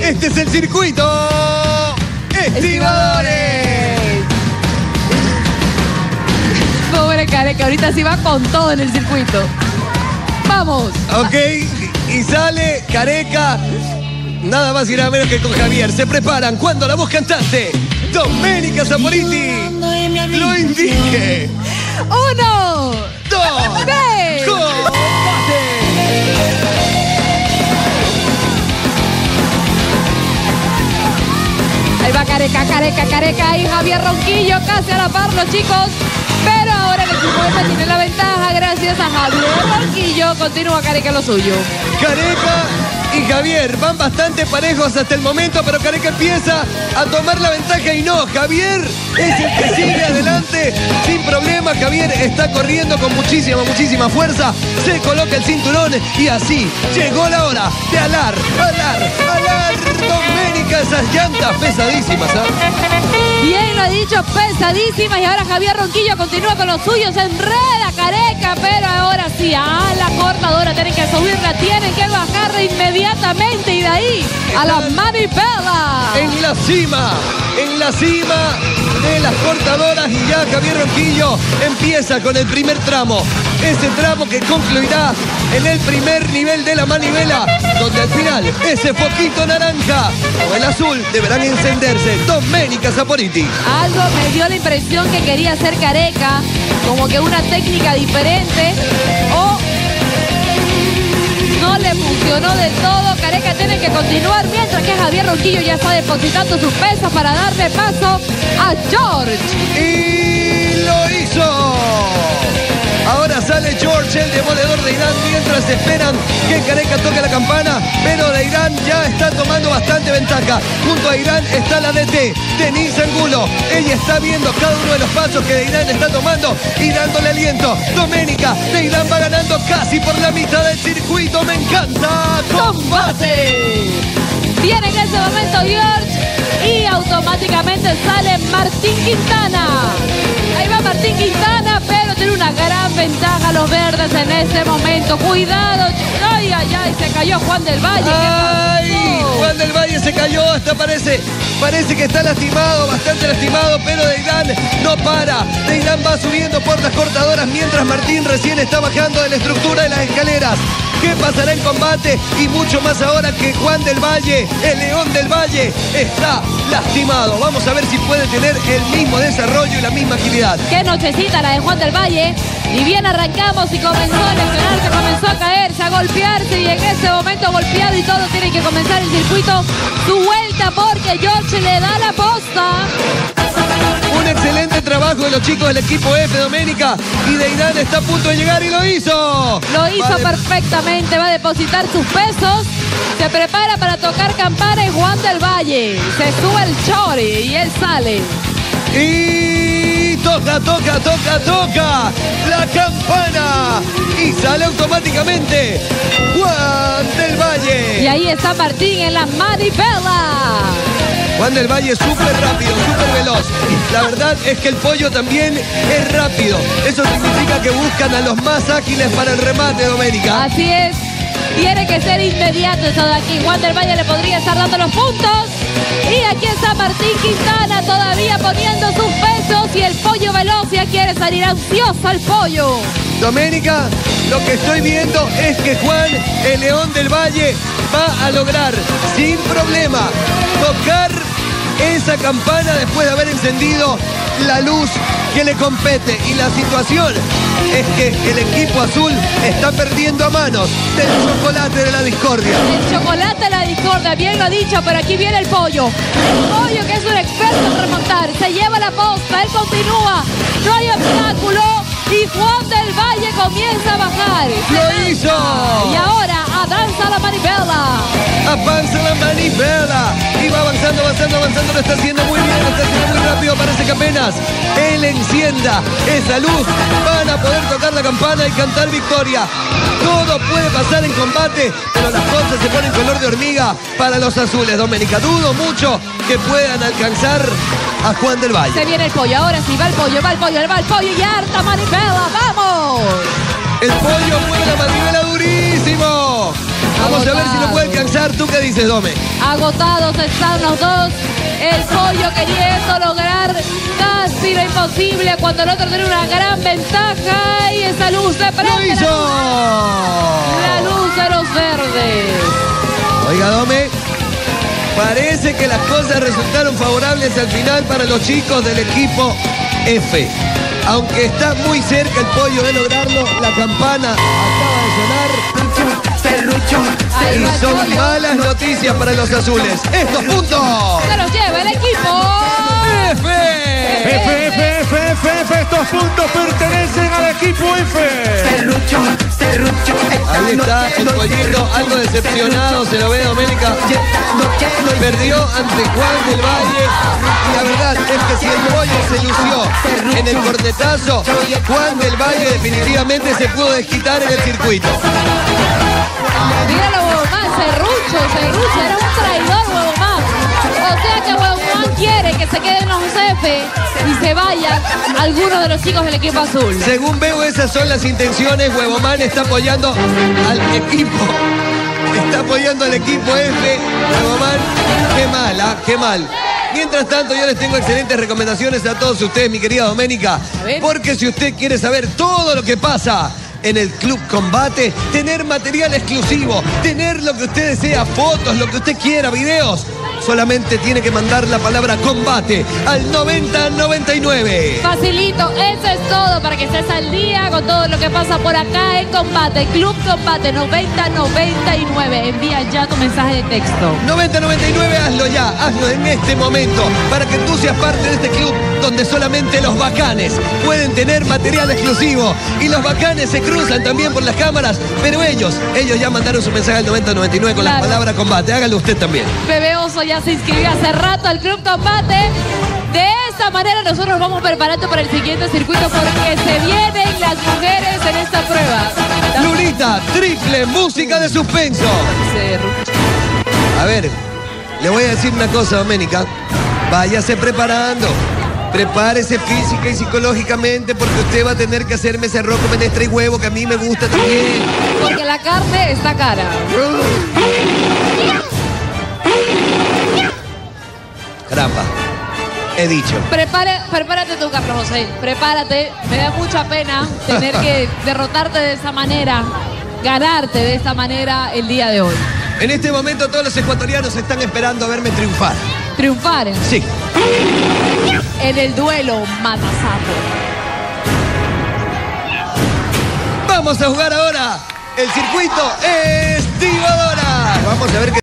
Este es el circuito Estibadores. Pobre Careca, ahorita sí va con todo en el circuito. ¡Vamos! Ok, y sale Careca. Nada más y nada menos que con Javier. Se preparan cuando la voz cantante Doménica Saporiti lo indique. 1, 2, 3. ¡combate! Ahí va Careca. Ahí Javier Ronquillo, casi a la par los chicos. Pero ahora el equipo F tiene la ventaja gracias a Javier Ronquillo. Continúa Careca lo suyo. Careca y Javier van bastante parejos hasta el momento, pero Careca empieza a tomar la ventaja y no, Javier es el que sigue adelante sin problema. Javier está corriendo con muchísima fuerza, se coloca el cinturón y así llegó la hora de alar Doménica, esas llantas pesadísimas, ¿eh? Bien lo ha dicho, pesadísimas. Y ahora Javier Ronquillo continúa con los suyos, se enreda Careca, pero ahora sí, a la cortadora tienen que subirla, tienen que bajarla inmediatamente y de ahí a la manivela. En la cima de las cortadoras y ya Javier Ronquillo empieza con el primer tramo. Ese tramo que concluirá en el primer nivel de la manivela, donde al final ese foquito naranja o el azul deberán encenderse. Doménica Saporiti. Algo me dio la impresión que quería hacer Careca, como que una técnica diferente, o no le funcionó del todo. Careca tiene que continuar, mientras que Javier Ronquillo ya está depositando sus pesas para darle paso a George. Y lo hizo. Ahora sale George, el demoledor de Irán, mientras esperan que Careca toque la campana, pero de Irán ya está tomando bastante ventaja. Junto a Irán está la DT, Denise Angulo. Ella está viendo cada uno de los pasos que de Irán está tomando y dándole aliento. Doménica de Irán va ganando casi por la mitad del circuito. ¡Me encanta! ¡Combate! Viene en ese momento George y automáticamente sale Martín Quintana. Ahí va Martín Quintana, pero tiene una gran ventaja los verdes en ese momento. Cuidado. Ay, se cayó Juan del Valle. ¡Ay! Juan del Valle se cayó, hasta parece que está lastimado, bastante lastimado, pero Deirán no para. Deirán va subiendo por las cortadoras mientras Martín recién está bajando de la estructura de las escaleras. ¿Qué pasará en combate? Y mucho más ahora que Juan del Valle, el León del Valle, está lastimado. Vamos a ver si puede tener el mismo desarrollo y la misma agilidad. Qué nochecita la de Juan del Valle. Y bien arrancamos y comenzó a lesionarse, comenzó a caerse, a golpearse. Y en ese momento golpeado y todo, tiene que comenzar el circuito su vuelta porque George le da la posta. Un excelente trabajo de los chicos del equipo F, Doménica. Y Deirán está a punto de llegar y lo hizo. Lo hizo perfectamente, va a depositar sus pesos. Se prepara para tocar campana y Juan del Valle. Se sube el chori y él sale. Y toca la campana. Y sale automáticamente Juan del Valle. Y ahí está Martín en la manivela. Juan del Valle súper rápido, súper veloz. La verdad es que el pollo también es rápido. Eso significa que buscan a los más ágiles para el remate, Doménica. Así es. Tiene que ser inmediato eso de aquí. Juan del Valle le podría estar dando los puntos. Y aquí está Martín Quintana todavía poniendo sus pesos. Y el pollo veloz ya quiere salir ansioso el pollo. Doménica, lo que estoy viendo es que Juan, el León del Valle, va a lograr sin problema tocar esa campana después de haber encendido la luz que le compete. Y la situación es que el equipo azul está perdiendo a manos del chocolate de la discordia. El chocolate de la discordia, bien lo ha dicho, pero aquí viene el pollo. El pollo, que es un experto en remontar, se lleva la posta, él continúa, no hay obstáculo y Juan del Valle comienza a bajar. ¡Lo hizo! Y ahora avanza la manivela. Avanza la manivela y va avanzando, lo está haciendo muy bien, lo está haciendo muy rápido. Parece que apenas él encienda esa luz van a poder tocar la campana y cantar victoria. Todo puede pasar en combate, pero las cosas se ponen color de hormiga para los azules, Doménica. Dudo mucho que puedan alcanzar a Juan del Valle. Se viene el pollo, ahora sí, va el pollo y harta manivela, ¡vamos! El pollo mueve la manivela durísimo. Vamos a ver si lo puede alcanzar. ¿Tú qué dices, Dome? Agotados están los dos. El pollo queriendo lograr casi lo imposible cuando el otro tiene una gran ventaja. Y esa luz se prende. ¡Lo hizo! La luz de los verdes. Oiga, Dome, parece que las cosas resultaron favorables al final para los chicos del equipo F. Aunque está muy cerca el pollo de lograrlo, la campana acaba de sonar. Ahí va Y el son pollo. malas noticias para los azules. ¡Estos puntos! Se los lleva el equipo. F. Estos puntos pertenecen al equipo F. Ahí está el pollito, algo decepcionado, se lo ve Doménica. Perdió ante Juan del Valle. Y la verdad es que si el pollo se lució en el cornetazo, Juan del Valle definitivamente se pudo desquitar en el circuito. Míralo, Huevo Man, Serrucho, era un traidor, Huevo Man. O sea que Huevo Man quiere que se queden los F y se vayan algunos de los chicos del equipo azul. Según veo, esas son las intenciones. Huevomán está apoyando al equipo. Está apoyando al equipo F. Huevomán, qué mal, qué mal. Mientras tanto, yo les tengo excelentes recomendaciones a todos ustedes, mi querida Doménica. A ver. Porque si usted quiere saber todo lo que pasa en el Club Combate, tener material exclusivo, tener lo que usted desea, fotos, lo que usted quiera, videos, solamente tiene que mandar la palabra combate al 9099. Facilito, eso es todo para que estés al día con todo lo que pasa por acá en Combate. Club Combate 9099. Envía ya tu mensaje de texto. 9099, hazlo ya, hazlo en este momento, para que tú seas parte de este club donde solamente los bacanes pueden tener material exclusivo. Y los bacanes se cruzan también por las cámaras, pero ellos ya mandaron su mensaje al 9099 con la Claro. palabra combate. Hágalo usted también. Bebé Oso ya se inscribió hace rato al Club Combate. De esa manera nosotros nos vamos preparando para el siguiente circuito porque se vienen las mujeres en esta prueba. Lulita, triple música de suspenso. A ver, le voy a decir una cosa, Doménica. Váyase preparando. Prepárese física y psicológicamente porque usted va a tener que hacerme ese arroz con menestra y huevo que a mí me gusta también. Porque la carne está cara. Caramba, he dicho. Prepárate tú, Carlos José. Prepárate. Me da mucha pena tener que derrotarte de esa manera, ganarte de esta manera el día de hoy. En este momento todos los ecuatorianos están esperando a verme triunfar. Triunfar Sí. en el duelo matasapo. Vamos a jugar ahora el circuito estibadora. Vamos a ver qué